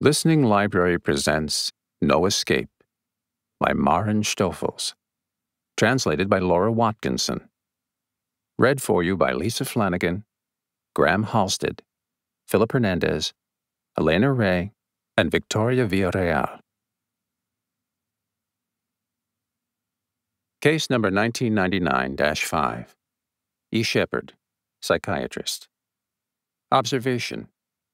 Listening Library presents No Escape by Maren Stoffels. Translated by Laura Watkinson. Read for you by Lisa Flanagan, Graham Halstead, Philip Hernandez, Elena Ray, and Victoria Villarreal. Case number 1999-5. E. Shepherd, psychiatrist. Observation.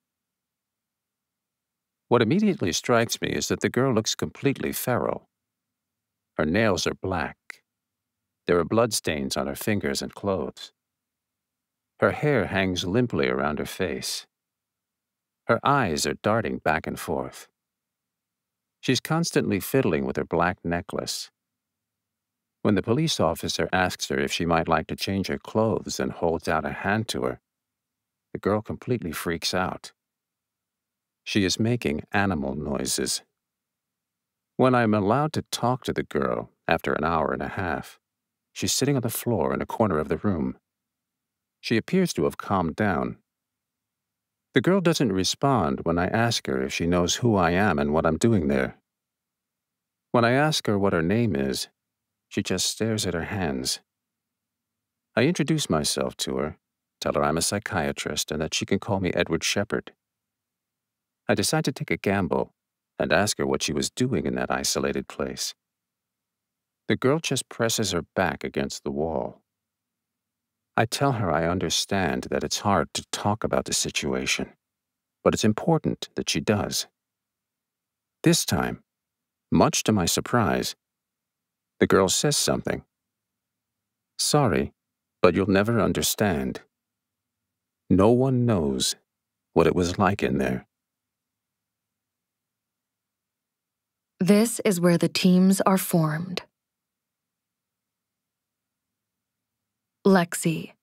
What immediately strikes me is that the girl looks completely feral. Her nails are black. There are bloodstains on her fingers and clothes. Her hair hangs limply around her face. Her eyes are darting back and forth. She's constantly fiddling with her black necklace. When the police officer asks her if she might like to change her clothes and holds out a hand to her, the girl completely freaks out. She is making animal noises. When I'm allowed to talk to the girl after an hour and a half, she's sitting on the floor in a corner of the room. She appears to have calmed down. The girl doesn't respond when I ask her if she knows who I am and what I'm doing there. When I ask her what her name is, she just stares at her hands. I introduce myself to her, tell her I'm a psychiatrist and that she can call me Edward Shepherd. I decide to take a gamble and ask her what she was doing in that isolated place. The girl just presses her back against the wall. I tell her I understand that it's hard to talk about the situation, but it's important that she does. This time, much to my surprise, the girl says something. Sorry, but you'll never understand. No one knows what it was like in there. This is where the teams are formed. Lexi.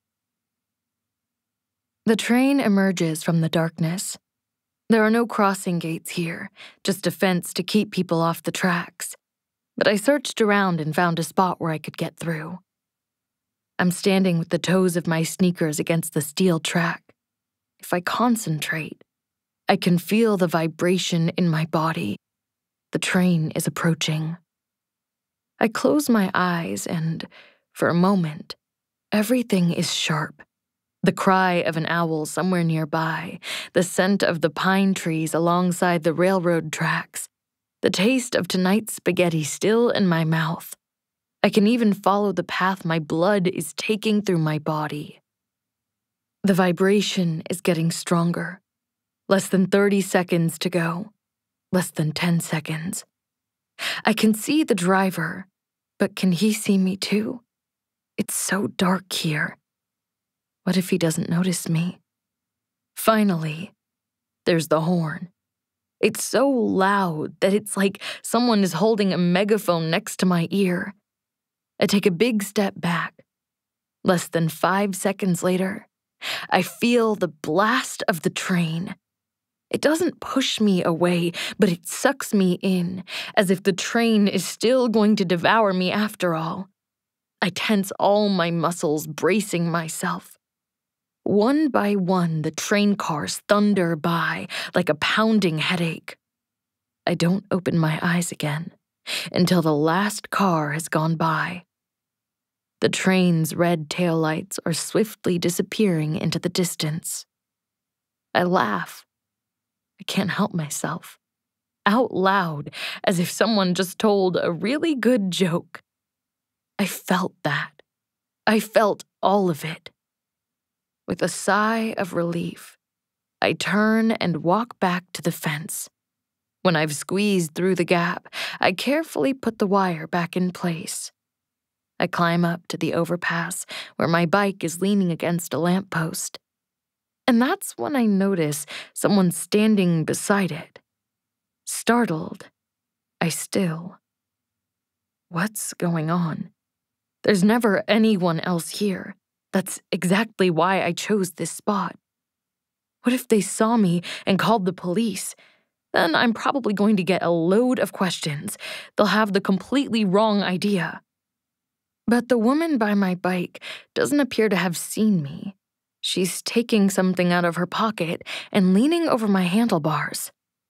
The train emerges from the darkness. There are no crossing gates here, just a fence to keep people off the tracks. But I searched around and found a spot where I could get through. I'm standing with the toes of my sneakers against the steel track. If I concentrate, I can feel the vibration in my body. The train is approaching. I close my eyes and, for a moment, everything is sharp. The cry of an owl somewhere nearby, the scent of the pine trees alongside the railroad tracks, the taste of tonight's spaghetti still in my mouth. I can even follow the path my blood is taking through my body. The vibration is getting stronger. Less than 30 seconds to go. Less than 10 seconds. I can see the driver, but can he see me too? It's so dark here. What if he doesn't notice me? Finally, there's the horn. It's so loud that it's like someone is holding a megaphone next to my ear. I take a big step back. Less than 5 seconds later, I feel the blast of the train. It doesn't push me away, but it sucks me in, as if the train is still going to devour me after all. I tense all my muscles, bracing myself. One by one, the train cars thunder by like a pounding headache. I don't open my eyes again until the last car has gone by. The train's red taillights are swiftly disappearing into the distance. I laugh. I can't help myself. Out loud, as if someone just told a really good joke. I felt that. I felt all of it. With a sigh of relief, I turn and walk back to the fence. When I've squeezed through the gap, I carefully put the wire back in place. I climb up to the overpass where my bike is leaning against a lamppost. And that's when I notice someone standing beside it. Startled, I still. What's going on? There's never anyone else here. That's exactly why I chose this spot. What if they saw me and called the police? Then I'm probably going to get a load of questions. They'll have the completely wrong idea. But the woman by my bike doesn't appear to have seen me. She's taking something out of her pocket and leaning over my handlebars.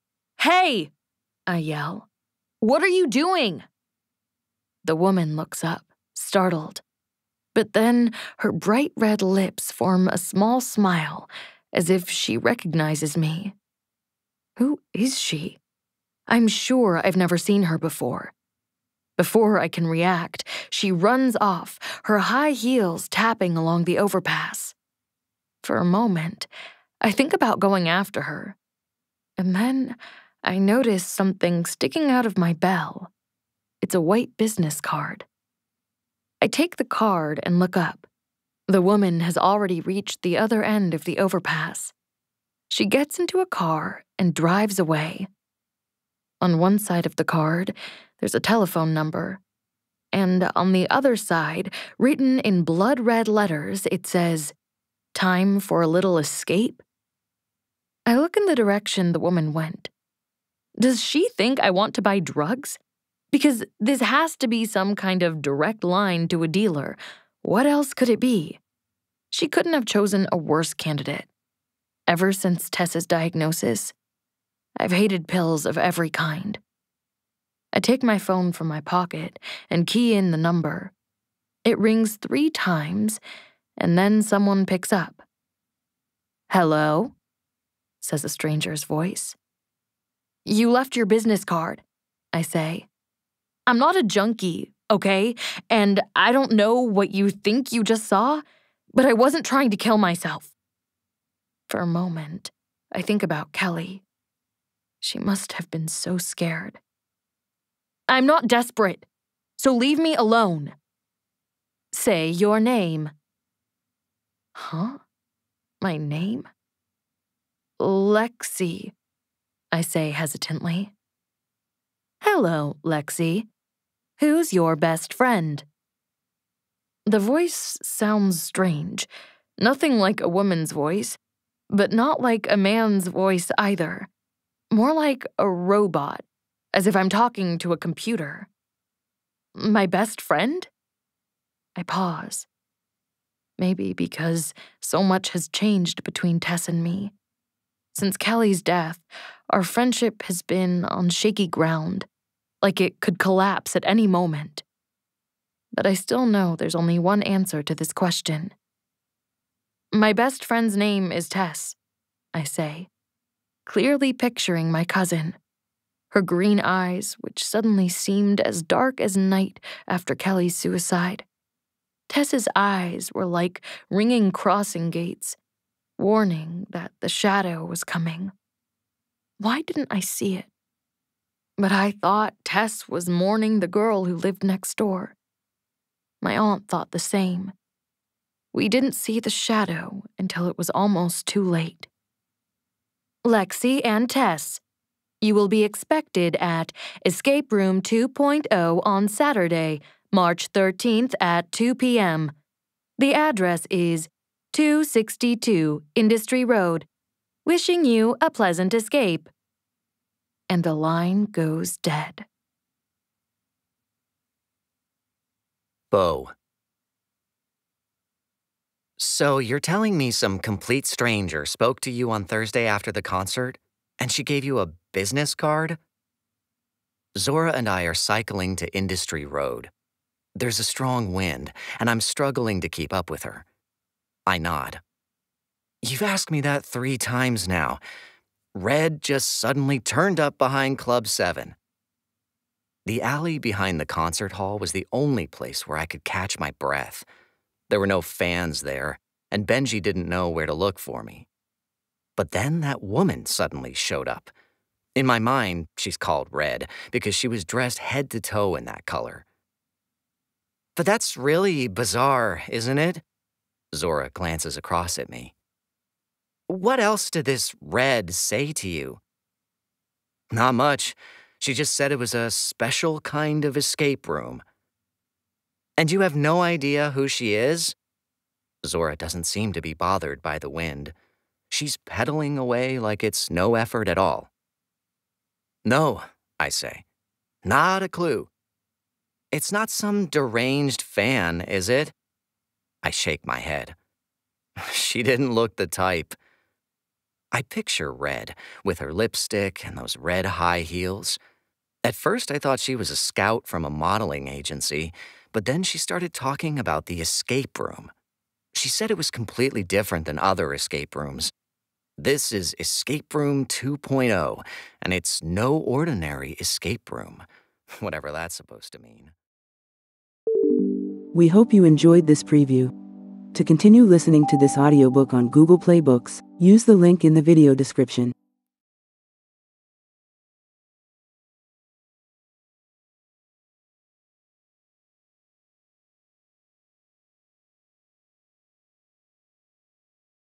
Hey! I yell. What are you doing? The woman looks up, startled. But then her bright red lips form a small smile, as if she recognizes me. Who is she? I'm sure I've never seen her before. Before I can react, she runs off, her high heels tapping along the overpass. For a moment, I think about going after her. And then I notice something sticking out of my bell. It's a white business card. I take the card and look up. The woman has already reached the other end of the overpass. She gets into a car and drives away. On one side of the card, there's a telephone number. And on the other side, written in blood-red letters, it says, "Time for a little escape?" I look in the direction the woman went. Does she think I want to buy drugs? Because this has to be some kind of direct line to a dealer. What else could it be? She couldn't have chosen a worse candidate. Ever since Tess's diagnosis, I've hated pills of every kind. I take my phone from my pocket and key in the number. It rings 3 times, and then someone picks up. "Hello?" says a stranger's voice. "You left your business card," I say. "I'm not a junkie, okay? And I don't know what you think you just saw, but I wasn't trying to kill myself." For a moment, I think about Kelly. She must have been so scared. "I'm not desperate, so leave me alone." "Say your name." Huh? My name? "Lexi," I say hesitantly. "Hello, Lexi. Who's your best friend?" The voice sounds strange. Nothing like a woman's voice, but not like a man's voice either. More like a robot, as if I'm talking to a computer. "My best friend?" I pause. Maybe because so much has changed between Tess and me. Since Kelly's death, our friendship has been on shaky ground, like it could collapse at any moment. But I still know there's only one answer to this question. "My best friend's name is Tess," I say, clearly picturing my cousin. Her green eyes, which suddenly seemed as dark as night after Kelly's suicide. Tess's eyes were like ringing crossing gates, warning that the shadow was coming. Why didn't I see it? But I thought Tess was mourning the girl who lived next door. My aunt thought the same. We didn't see the shadow until it was almost too late. "Lexi and Tess, you will be expected at Escape Room 2.0 on Saturday, March 13th at 2 p.m. The address is 262 Industry Road. Wishing you a pleasant escape." And the line goes dead. Bo. So you're telling me some complete stranger spoke to you on Thursday after the concert, and she gave you a business card? Zora and I are cycling to Industry Road. There's a strong wind, and I'm struggling to keep up with her. I nod. You've asked me that 3 times now. Red just suddenly turned up behind Club 7. The alley behind the concert hall was the only place where I could catch my breath. There were no fans there, and Benji didn't know where to look for me. But then that woman suddenly showed up. In my mind, she's called Red because she was dressed head to toe in that color. But that's really bizarre, isn't it? Zora glances across at me. What else did this Red say to you? Not much. She just said it was a special kind of escape room. And you have no idea who she is? Zora doesn't seem to be bothered by the wind. She's pedaling away like it's no effort at all. No, I say. Not a clue. It's not some deranged fan, is it? I shake my head. She didn't look the type. I picture Red, with her lipstick and those red high heels. At first, I thought she was a scout from a modeling agency, but then she started talking about the escape room. She said it was completely different than other escape rooms. This is Escape Room 2.0, and it's no ordinary escape room, whatever that's supposed to mean. We hope you enjoyed this preview. To continue listening to this audiobook on Google Play Books, use the link in the video description.